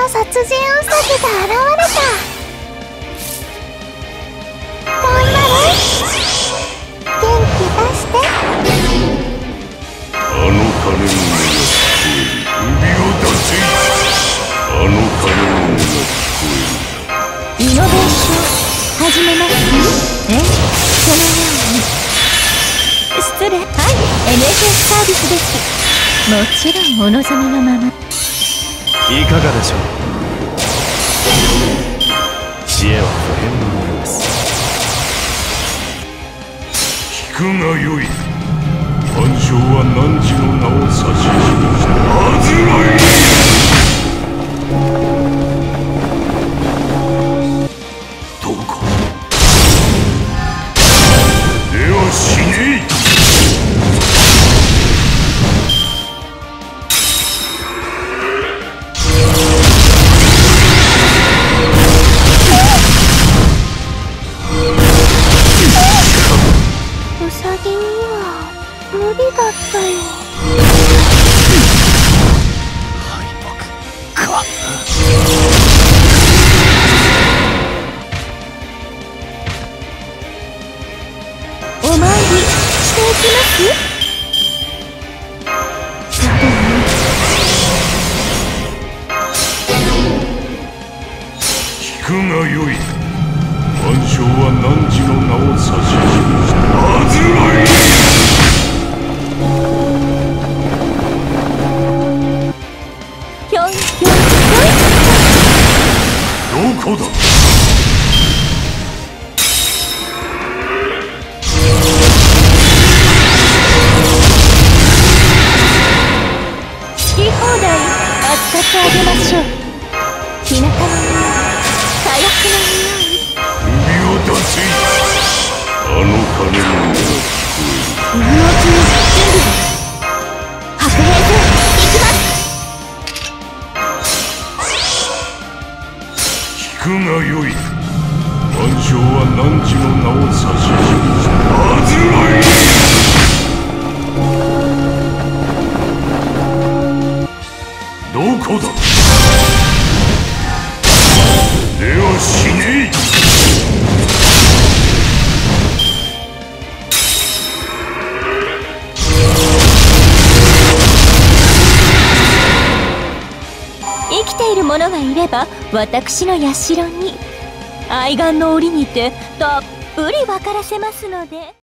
の殺人ウサギが現れた。頑張れ、元気出して。 あの鐘の音が聞こえる。指を出せ。あの鐘の音が聞こえる。 イノベーション始めますね。そのように。失礼。はい、NHS サービスです。もちろんお望みのまま。 いかがでしょう。知恵は不変のものです。 聞くがよい。万象は汝の名を指し示したはずない。どこでは死ねえ。 ウサギには無理だったよ。 敗北か。 お参りしていきます。 聞くがよい。万象は汝の名を指し示したはずない。 ひょいひょいどこだ。 好き放題扱ってあげましょう。日向の匂い、火薬の匂い。 指を出せ。あの鐘の音が聞こ今のうちに準備です。白兵戦行きます。 聞くがよい。万象は汝の名を指し示したはずない。どこだ。では死ねえ。 生きている者がいれば私の社に愛玩の折にてたっぷり分からせますので。